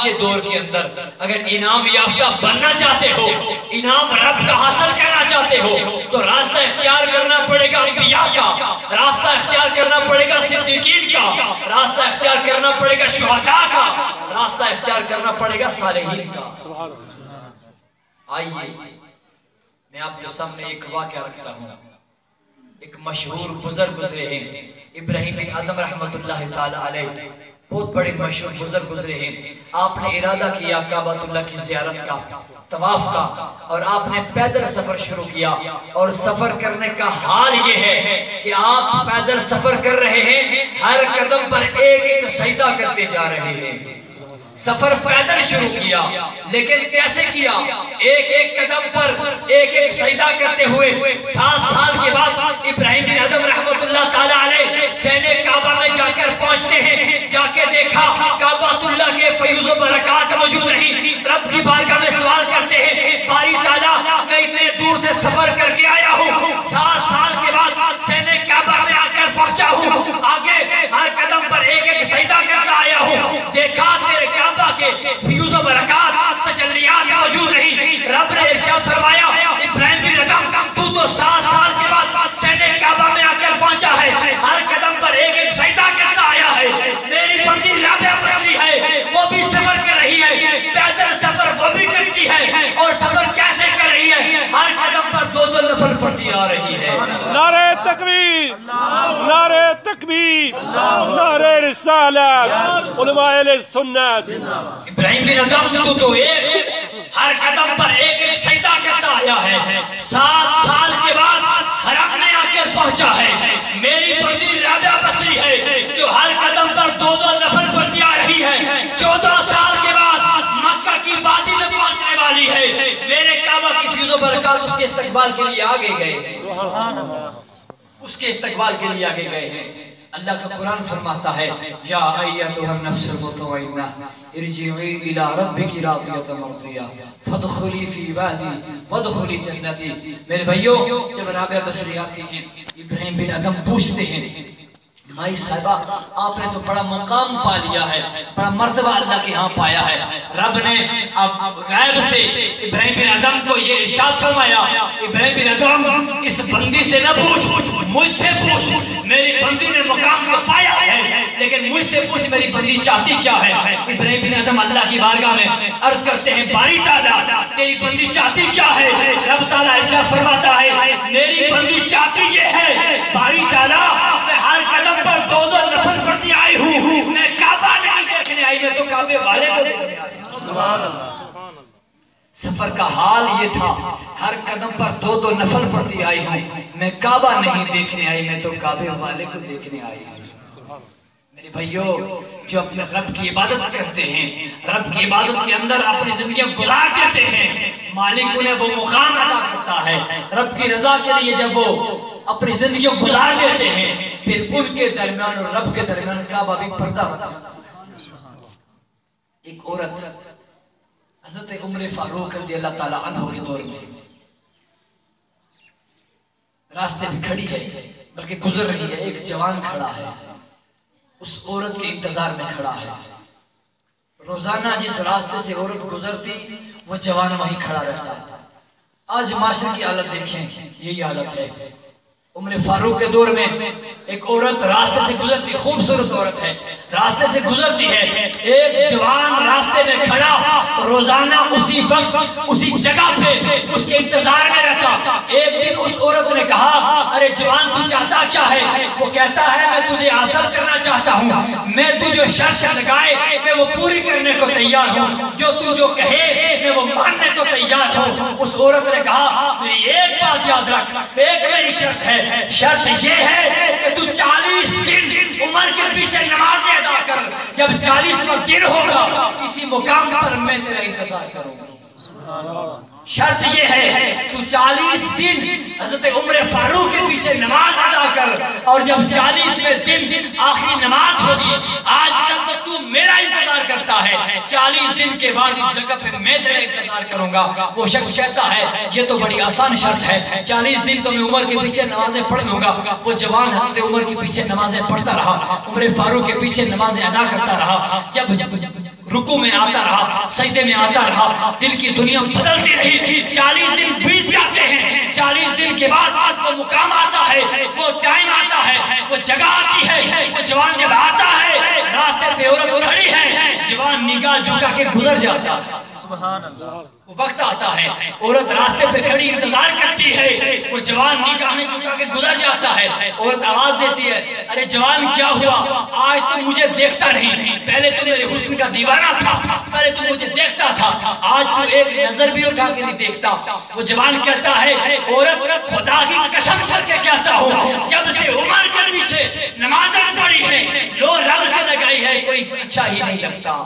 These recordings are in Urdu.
کے دور کے اندر اگر انعام یافتہ بننا چاہتے ہو، انعام رب کا حاصل کرنا چاہتے ہو، تو راستہ اختیار کرنا پڑے گا انبیاء کا، راستہ اختیار کرنا پڑے گا صدیقین کا، راستہ اختیار کرنا پڑے گا شہداء کا، راستہ اختیار کرنا پڑے گا صالحین کا۔ آئیے میں آپ کے سامنے ایک واقعہ رکھتا ہوں۔ ایک مشہور بزرگ گزرے ہیں، ابراہیم بن ادم رحمت اللہ تعالی علیہ، بہت بڑے مشہور بزرگ گزرے ہیں۔ آپ نے ارادہ کیا کعبۃ اللہ کی زیارت کا، طواف کا، اور آپ نے پیدل سفر شروع کیا۔ اور سفر کرنے کا حال یہ ہے کہ آپ پیدل سفر کر رہے ہیں، ہر قدم پر ایک ایک سجدہ کرتے جا رہے ہیں۔ سفر پیدل شروع کیا، لیکن کیسے کیا؟ ایک ایک قدم پر ایک ایک سجدہ کرتے ہوئے 7 سال کے بعد ابراہیم بن ادم رحمت اللہ تعالی علیہ سینہ کعبہ میں جا کر پہنچتے ہیں۔ جا کے دیکھا کعبۃ اللہ کے فیض و برکات موجود نہیں۔ رب کی بارگاہ میں سوال کرتے ہیں، باری تعالیٰ میں اتنے دور سے سفر کر کے آیا ہوں، 7 سال کے بعد سینہ کعبہ میں آ کر پہنچا ہوں، آگے ہر قدم پر ایک ایک سجدہ کرتا آیا ہوں، دیکھا تیرے کعبہ کے فیوز و برکات تجلیات موجود نہیں۔ رب نے ارشاد فرمایا، ابراہیم بن ادم تو 7 سال کے بعد سینہ کعبہ میں آ کر پہنچا ہے، ہر قدم پر ایک ایک سجدہ کرتا آیا ہے۔ میری بندی رابعہ بصری ہے، وہ بھی سفر کر رہی ہے، پیدل سفر وہ بھی کرتی ہے، اور سفر کیسے کر رہی ہے؟ ہر قدم پر 2 نفل پڑھتی آ رہی ہے۔ نعرہ تکبیر، نعرہ تکبیر، نعرہ رسالت، علماء اہل سنت۔ ابراہیم بن ادم تو ایک ہر قدم پر ایک ایک سجدہ کرتا آیا ہے، 7 سال کے بعد حرم میں آ کر پہنچا ہے۔ میری بندی رابعہ بصری ہے، جو ہر قدم پر 2 نفل پڑھتی آ رہی ہے، 14 سال کے بعد مکہ کی وادی میں پہنچنے والی ہے۔ میرے کعبہ کی فیض و برکات اس کے استقبال کے لیے آگے گئے ہیں، اس کے استقبال کے لیے آگے گئے ہیں۔ اللہ کا قرآن فرماتا ہے، یا ایتھا النفس المطمئنہ ارجعی الی ربک راضیۃ مرضیہ فادخلی فی عبادی وادخلی جنتی۔ میرے بھائیو، جب رابعہ بصری آتی ہیں، ابراہیم بن ادم پوچھتے ہیں، مائی صاحبہ آپ نے تو بڑا مقام پا لیا ہے، بڑا مرتبہ اللہ کے ہاں پایا ہے۔ رب نے اب غیب سے ابراہیم بن ادم کو یہ ارشاد فرمایا، ابراہیم بن ادم اس بندی سے نہ پوچھ، مجھ سے پوچھ۔ میری بندی نے مقام کو پایا ہے، لیکن مجھ سے پوچھ میری بندی چاہتی کیا ہے۔ ابراہیم بن ادم اللہ کی بارگاہ میں عرض کرتے ہیں، باری تعالیٰ تیری بندی چاہتی کیا ہے؟ رب تعالیٰ ارشاد فرماتا ہے، میری بندی چاہتی یہ ہے، باری تعالیٰ میں ہر قدم پر 2 نفل پڑھتی آئی ہوں، میں کعبہ نہیں دیکھنے آئی، میں تو کعبے والے کو دیکھنے آئی۔ سفر کا حال یہ تھا، ہر قدم پر 2 نفل پڑھتی آئی ہوں، میں کعبہ نہیں دیکھنے آئی، میں تو کعبے والے کو دیکھنے آئی ہوں۔ میرے بھائیو، جو اپنے رب کی عبادت کرتے ہیں، رب کی عبادت کے اندر اپنی زندگیاں گزار دیتے ہیں، مالک انہیں وہ مقام عطا کرتا ہے۔ رب کی رضا کے لیے جب وہ اپنی زندگیوں گزار دیتے ہیں، پھر ان کے درمیان اور رب کے درمیان کعبہ بھی پردہ ہوتا ہے۔ ایک عورت حضرت عمر فاروق رضی اللہ تعالیٰ عنہ کے دور میں راستے میں کھڑی ہے، بلکہ گزر رہی ہے، ایک جوان کھڑا ہے، اس عورت کے انتظار میں کھڑا ہے۔ روزانہ جس راستے سے عورت گزرتی وہ جوان وہیں کھڑا رہتا ہے۔ آج معاشرے کی حالت دیکھیں، یہی حالت ہے۔ عمر فاروق کے دور میں ایک عورت راستے سے گزرتی، خوبصورت عورت ہے، راستے سے گزرتی ہے، ایک جوان راستے میں کھڑا روزانہ اسی وقت اسی جگہ پہ اس کے انتظار میں رہتا۔ ایک دن اس عورت نے کہا، ارے جوان تو چاہتا کیا ہے؟ وہ کہتا ہے، میں تجھے حاصل کرنا چاہتا ہوں، میں تجھے شرط لگائے میں وہ پوری کرنے کو تیار ہوں، جو کہے میں وہ ماننے کو تیار ہوں۔ اس عورت نے کہا، میری ایک بات یاد رکھ، ایک میری شرط ہے، شرط یہ ہے کہ تو 40 دن عمر کے پیچھے نمازیں ادا کر، جب 40واں دن ہوگا اسی مقام پر میں تیرا انتظار کروں گا۔ شرط یہ ہے تو 40 دن حضرت عمر فاروق کے پیچھے نماز ادا کر، اور جب 40ویں دن آخری نماز ہوگی، آج کل تو میرا انتظار کرتا ہے، 40 دن کے بعد اس جگہ پہ میں تیرا انتظار کروں گا۔ وہ شخص کہتا ہے، یہ تو بڑی آسان شرط ہے، 40 دن تو میں عمر کے پیچھے نمازیں پڑھ لوں گا۔ وہ جوان حضرت عمر کے پیچھے نمازیں پڑھتا رہا، عمر فاروق کے پیچھے نمازیں ادا کرتا رہا۔ جب رکوع میں آتا رہا، سجدے میں آتا رہا، دل کی دنیا بدلتی رہی. 40 دن بیت جاتے ہیں. 40 دن کے بعد وہ مقام آتا ہے، وہ ٹائم آتا ہے، وہ جگہ آتی ہے. وہ جوان جب آتا ہے، راستے پہ عورت کھڑی ہے، جوان نگاہ جھکا کے گزر جاتا ہے. سبحان اللہ. وہ وقت آتا ہے، عورت راستے پہ کھڑی انتظار کرتی ہے، وہ جوان نگاہیں جھکا کے گزر جاتا ہے. عورت آواز دیتی ہے، ارے جوان کیا ہوا؟ آج تو مجھے دیکھتا نہیں. پہلے تو میرے حسن کا دیوانہ تھا، پہلے تو مجھے دیکھتا تھا، آج تو ایک نظر بھی اٹھا کے نہیں دیکھتا. وہ جوان کہتا ہے، عورت خدا کی قسم کر کے کہتا ہوں، جب سے عمر قلبی سے نمازیں پڑھی ہے، لو رب سے لگائی ہے، کوئی اچھا ہی نہیں لگتا.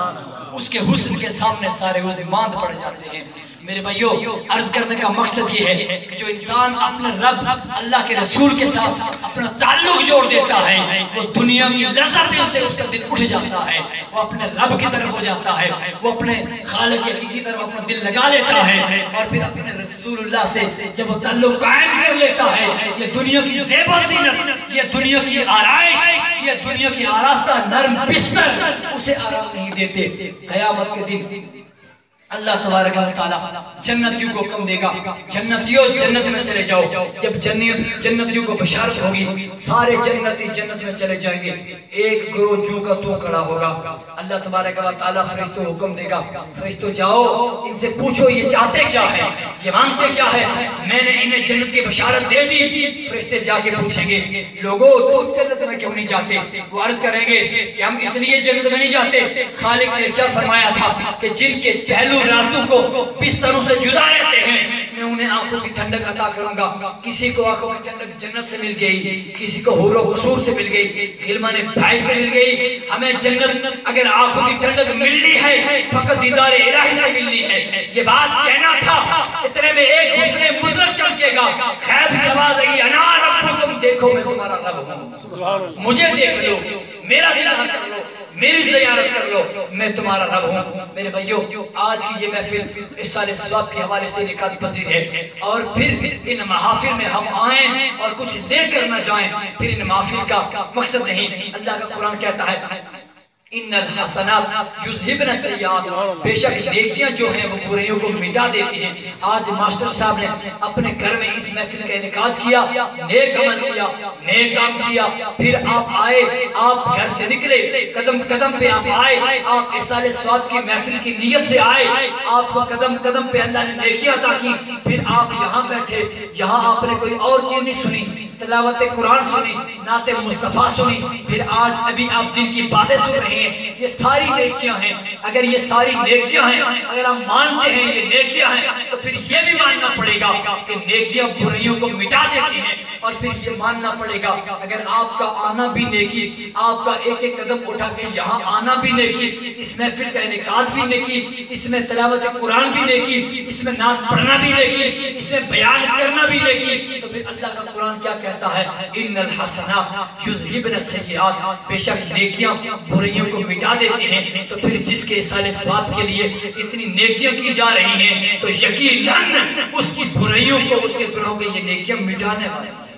اس کے حسن کے سامنے سارے اسے ماند پڑ جاتے ہیں. میرے بھائیو، عرض کرنے کا مقصد یہ ہے کہ جو انسان اپنے رب اللہ کے رسول کے ساتھ اپنا تعلق جوڑ دیتا ہے، وہ دنیا کی لذت سے اس کا دل اٹھ جاتا ہے، وہ اپنے رب کی طرف ہو جاتا ہے، وہ اپنے خالق کی طرف اپنا دل لگا لیتا ہے، اور پھر اپنے رسول اللہ سے جب وہ تعلق قائم کر لیتا ہے، یہ دنیا کی زیب و زینت، یہ دنیا کی آرائش، یہ دنیا کی آراستہ نرم بستر اسے آرام نہیں دیتے. قیامت کے دن اللہ تبارک و تعالیٰ جنتیوں کو حکم دے گا، جنتیوں جنت میں چلے جاؤ. جب جنتیوں کو بشارت ہوگی، سارے جنتی جنت میں چلے جائیں گے. ایک گروہ جو کا تو کھڑا ہوگا. اللہ تبارک و تعالیٰ فرشتوں کو حکم دے گا، فرشتوں جاؤ ان سے پوچھو یہ چاہتے کیا ہے، یہ مانگتے کیا ہے. میں نے انہیں جنت کی بشارت دے دی. فرشتے جا کے پوچھیں گے، لوگوں تم جنت میں کیوں نہیں جاتے؟ وہ عرض کریں گے کہ ہم اس لیے جنت میں نہیں جاتے، خالق نے ارشاد فرمایا تھا کہ جن کے پہلو راتوں کو بستروں سے جدا رہتے ہیں، میں انہیں آنکھوں کی ٹھنڈک عطا کروں گا. کسی کو آنکھوں کی ٹھنڈک جنت سے مل گئی، کسی کو حور و قصور سے مل گئی، غلمان بھائی سے مل گئی. ہمیں جنت اگر آنکھوں کی ٹھنڈک ملنی ہے فقط دیدار الہی سے ملنی ہے. یہ بات کہنا تھا، اتنے میں ایک حسن مطلق چمکے گا، خیب سے آواز آئی، انا ربکم، دیکھو میں تمہارا رب ہوں، مجھے دیکھ لو، میرا دیدار کر لو، میری زیارت کر لو، میں تمہارا رب ہوں. میرے بھائیو، آج کی یہ محفل اس سال ثواب کے حوالے سے نکات پذیر ہے، اور پھر ان محافل میں ہم آئیں اور کچھ لے کر نہ جائیں، پھر ان محافل کا مقصد نہیں. اللہ کا قرآن کہتا ہے، ان الحسنات یذہبن السیئات، بے شک نیکیاں جو ہیں وہ برائیوں کو مٹا دیتی ہیں. آج ماسٹر صاحب نے اپنے گھر میں اس محفل کا انعقاد کیا، نیک عمل کیا، نیک کام کیا، پھر آپ آئے، آپ گھر سے نکلے، قدم قدم پہ آپ آئے، آپ احسان ثواب کی محفل کی نیت سے آئے، آپ کو قدم قدم پہ اللہ نے نیکیاں عطا کی، پھر آپ یہاں بیٹھے، یہاں آپ نے کوئی اور چیز نہیں سنی، تلاوت قرآن سنی، نعت مصطفیٰ سنی، پھر آج ابھی آپ دن کی باتیں سن رہے ہیں. یہ ساری نیکیاں ہیں. اگر یہ ساری نیکیاں ہیں، اگر ہم مانتے ہیں یہ نیکیاں ہیں، تو پھر یہ بھی ماننا پڑے گا کہ نیکیاں برائیوں کو مٹا دیتی ہیں. اور پھر یہ ماننا پڑے گا اگر آپ کا آنا بھی نیکی، آپ کا ایک ایک قدم اٹھا کے یہاں آنا بھی نیکی، اس محفل کا انعقاد بھی نیکی، اس میں تلاوت قرآن بھی نیکی، اس میں نعت پڑھنا بھی نیکی، اس میں بیان کرنا بھی نیکی، تو پھر اللہ کا قرآن کیا کہتا ہے؟ ان الحسنات یذہبن السیئات، بے شک نیکیاں برائیوں کو مٹا دیتی ہیں. تو پھر جس کے احسان ثواب کے لیے اتنی نیکیاں کی جا رہی ہیں، تو یقیناً اس کی برائیوں کو، اس کے گناہوں کو یہ نیکیاں مٹانے والے ہیں.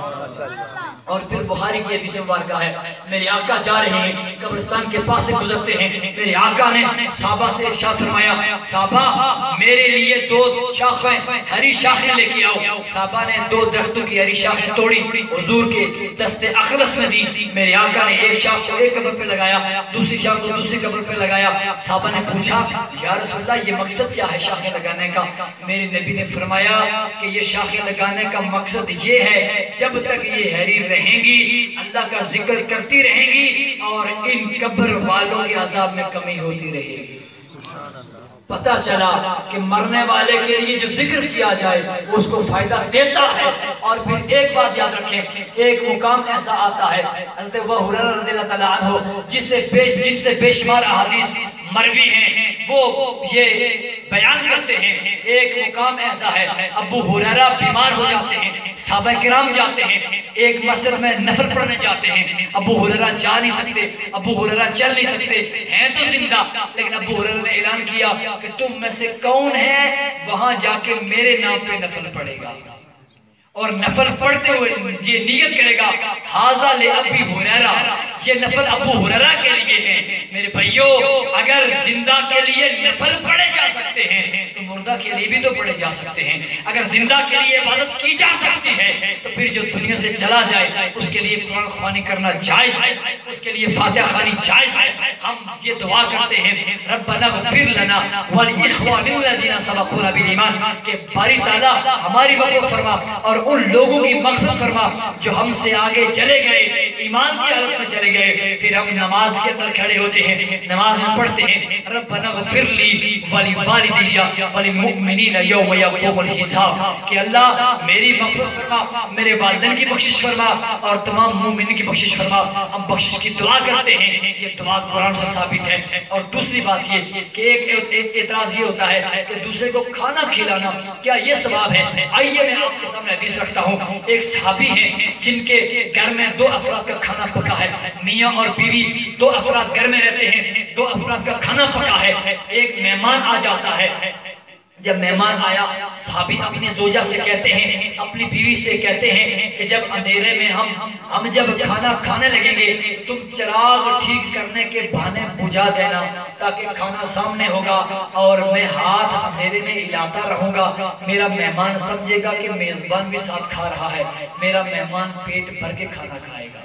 اور پھر بخاری کی حدیث مبارکہ ہے، میرے آقا جا رہے ہیں، قبرستان کے پاس سے گزرتے ہیں، میرے آقا نے صحابہ سے ارشاد فرمایا، صحابہ میرے لیے 2 شاخیں، ہری شاخیں لے کے آؤ. صحابہ نے 2 درختوں کی ہری شاخیں توڑی، حضور کے دست اقدس میں دی. میرے آقا نے ایک شاخ کو ایک قبر پہ لگایا، دوسری شاخ کو دوسری قبر پہ لگایا. صحابہ نے پوچھا، یا رسول اللہ یہ مقصد کیا ہے شاخیں لگانے کا؟ میرے نبی نے فرمایا کہ یہ شاخیں لگانے کا مقصد یہ ہے، جب تک یہ ہری رہیں گی اللہ کا ذکر کرتی رہیں گی اور ان قبر والوں کے عذاب میں کمی ہوتی رہے گی. پتہ چلا کہ مرنے والے کے لیے جو ذکر کیا جائے وہ اس کو فائدہ دیتا ہے. اور پھر ایک بات یاد رکھیں، ایک مقام ایسا آتا ہے، حضرت ابو ہریرہ رضی اللہ تعالیٰ عنہ جن سے بے شمار احادیث مروی ہیں، وہ یہ بیان کرتے ہیں. ایک مقام ایسا ہے، ابو ہریرہ بیمار ہو جاتے ہیں، صحابہ کرام جاتے ہیں، ایک مسجد میں نفل پڑھنے جاتے ہیں. ابو ہریرہ جا نہیں سکتے، ابو ہریرہ چل نہیں سکتے، ہیں تو زندہ، لیکن ابو ہریرہ نے اعلان کیا کہ تم میں سے کون ہے وہاں جا کے میرے نام پہ نفل پڑھے گا. اور نفل پڑھتے ہوئے یہ نیت کرے گا حاضہ لے ابی ہریرہ، یہ نفل ابو ہریرہ کے لیے ہیں۔ میرے بھائیو اگر زندہ کے لیے نفل پڑھے جا سکتے ہیں تو مردہ کے لیے بھی تو پڑھے جا سکتے ہیں۔ اگر زندہ کے لیے عبادت کی جا سکتی ہے تو پھر جو دنیا سے چلا جائے اس کے لیے قرآن خوانی کرنا جائز ہے، اس کے لیے فاتحہ خوانی جائز ہے۔ ہم یہ دعا کرتے ہیں ربنا اغفر لنا ولاخواننا الذین سبقونا بالایمان، کہ باری تعالیٰ ہماری مغفرت فرما اور ان لوگوں کی مغفرت فرما جو ہم سے آگے چلے گئے، ایمان کی حالت میں چلے گئے۔ پھر ہم نماز کے اندر کھڑے ہوتے ہیں، نماز میں پڑھتے ہیں ربنا اغفر لی ولوالدی وللمؤمنین یوم یقوم الحساب، کہ اللہ میری مغفرت فرما، میرے والدین کی بخشش فرما اور تمام مومنین کی بخشش فرما۔ ہم بخشش کی دعا کرتے ہیں، یہ دعا قرآن سے ثابت ہے۔ اور دوسری بات یہ کہ ایک اعتراض یہ ہوتا ہے کہ دوسرے کو کھانا کھلانا کیا یہ ثواب ہے؟ آئیے میں آپ کے سامنے حدیث رکھتا ہوں۔ ایک صحابی ہیں جن کے گھر میں 2 افراد کا کھانا پکا ہے، میاں اور بیوی 2 افراد گھر میں رہتے ہیں، 2 افراد کا کھانا پکا ہے۔ ایک مہمان آ جاتا ہے، جب مہمان آیا صحابی اپنی زوجہ سے کہتے ہیں، اپنی بیوی سے کہتے ہیں کہ جب اندھیرے میں ہم جب کھانا کھانے لگیں گے تم چراغ ٹھیک کرنے کے بہانے بجھا دینا تاکہ کھانا سامنے ہوگا اور میں ہاتھ اندھیرے میں ہلاتا رہوں گا، میرا مہمان سمجھے گا کہ میزبان بھی ساتھ کھا رہا ہے، میرا مہمان پیٹ بھر کے کھانا کھائے گا۔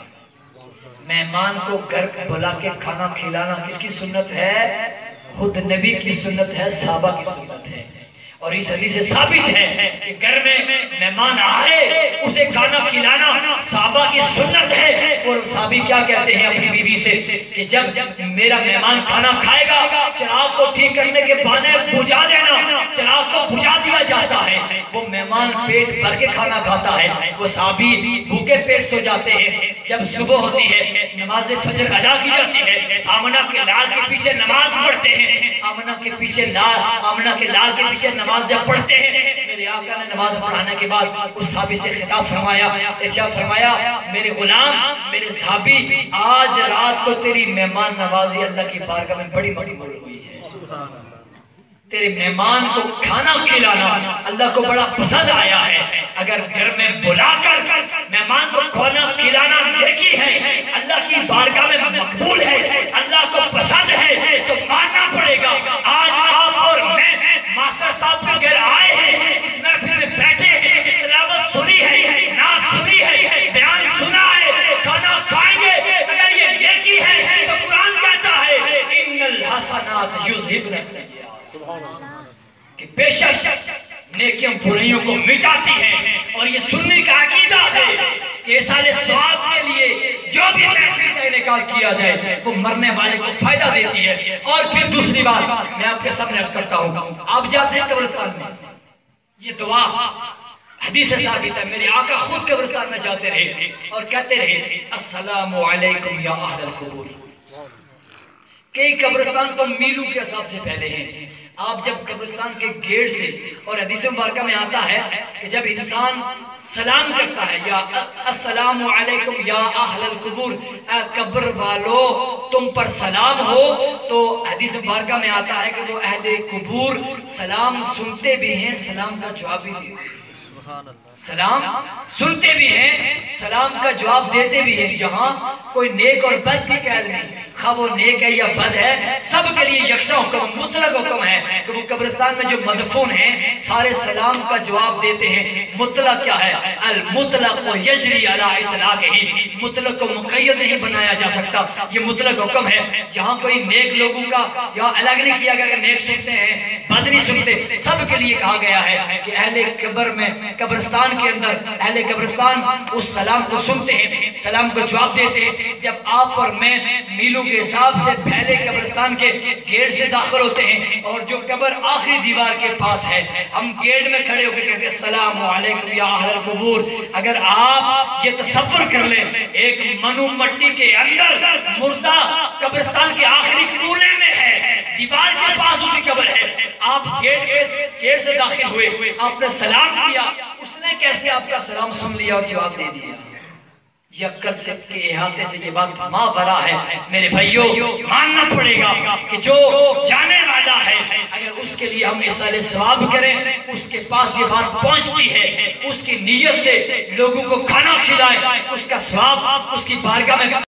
مہمان کو گھر بلا کے کھانا کھلانا کس کی سنت ہے؟ خود نبی کی سنت ہے، صحابہ کی سنت ہے۔ اور اس حدیث سے ثابت ہے کہ گھر میں مہمان آئے اسے کھانا کھلانا صحابہ کی سنت ہے۔ اور صحابی کیا کہتے ہیں اپنی بیوی سے کہ جب میرا مہمان کھانا کھائے گا چراغ کو ٹھیک کرنے کے بہانے بجھا دینا، چراغ کو بجھا دیا جاتا ہے، وہ مہمان پیٹ بھر کے کھانا کھاتا ہے، وہ صحابی بھوکے پیٹ سو جاتے ہیں۔ جب صبح ہوتی ہے نماز فجر ادا کی جاتی ہے، آمنہ کے لال کے پیچھے نماز پڑھتے ہیں، آمنہ کے لال کے پیچھے نماز جب پڑھتے ہیں، میرے آقا نے نماز پڑھانے کے بعد اس صحابی سے خطاب فرمایا، ارشاد فرمایا میرے غلام، میرے صحابی، آج رات کو تیری مہمان نوازی اللہ کی بارگاہ میں بڑی مقبول ہوئی ہے۔ تیرے مہمان کو کھانا کھلانا اللہ کو بڑا پسند آیا ہے۔ اگر گھر میں بلا کر مہمان کو کھانا کھلانا نیکی ہے، اللہ کی بارگاہ میں مقبول ہے، اللہ کو پسند ہے، تو ماننا پڑے گا۔ آج آپ اور میں ماسٹر صاحب کے گھر آئے ہیں، اس محفل میں بیٹھے ہیں، تلاوت سنی ہے، نعت سنی ہے، بیان سنا ہے، کھانا کھائیں گے، اگر یہ نیکی ہے تو قرآن کہتا ہے ان الحسنات یذہبن السیئات، کہ بے شک نیکیاں برائیوں کو مٹاتی ہیں۔ اور یہ سننے کا عقیدہ ہے کہ سال ثواب کے لیے جو بھی محفل کا انعقاد کیا جائے وہ مرنے والے کو فائدہ دیتی ہے۔ اور پھر دوسری بات میں آپ کے سامنے عرض کرتا ہوں، آپ جاتے ہیں قبرستان میں، یہ دعا حدیث سے ثابت ہے، میرے آقا خود قبرستان میں جاتے رہے اور کہتے رہے السلام علیکم یا اہل القبور۔ کئی قبرستان تو میلوں کے حساب سے پہلے ہیں۔ آپ جب قبرستان کے گیٹ سے، اور حدیث مبارکہ میں آتا ہے کہ جب انسان سلام کرتا ہے یا السلام علیکم یا اہل القبور، اے قبر والو تم پر سلام ہو، تو حدیث مبارکہ میں آتا ہے کہ وہ اہل قبور سلام سنتے بھی ہیں، سلام کا جواب بھی دیتے ہیں۔ سلام سنتے بھی ہیں، سلام کا جواب دیتے بھی ہیں۔ یہاں کوئی نیک اور بد کی قید نہیں، خواہ وہ نیک ہے یا بد ہے، سب کے لیے یکساں حکم، مطلق حکم ہے کہ وہ قبرستان میں جو مدفون ہیں سارے سلام کا جواب دیتے ہیں۔ مطلق کیا ہے؟ المطلق یجری علی اطلاقہ، مطلق کو مقید نہیں بنایا جا سکتا، یہ مطلق حکم ہے۔ جہاں کوئی نیک لوگوں کا یہاں الگ نہیں کیا گیا کہ نیک سنتے ہیں بد نہیں سنتے، سب کے لیے کہا گیا ہے کہ اہل قبر میں، قبرستان کے اندر اہل قبرستان اس سلام کو سنتے ہیں، سلام کو جواب دیتے ہیں۔ جب آپ اور میں میلوں کے حساب سے پہلے قبرستان کے گیٹ سے داخل ہوتے ہیں اور جو قبر آخری دیوار کے پاس ہے، ہم گیٹ میں کھڑے ہو کے کہتے ہیں السلام علیکم یا اہل القبور۔ اگر آپ یہ تصور کر لیں ایک منو مٹی کے اندر مردہ قبرستان کے آخری کونے میں ہے، دیوار کے پاس اسی قبر ہے، آپ گیٹ سے داخل ہوئے، آپ نے سلام کیا، اس نے کیسے آپ کا سلام سن لیا اور جواب دے دیا؟ یکر سے کے احاطے سے یہ بات ماں بھرا ہے. میرے بھائیوں ماننا پڑے گا کہ جو جانے والا ہے اگر اس کے لیے ہم ایسا ثواب کریں اس کے پاس یہ بات پہنچتی ہے، اس کی نیت سے لوگوں کو کھانا کھلائے، اس کا ثواب اس کی بارگاہ میں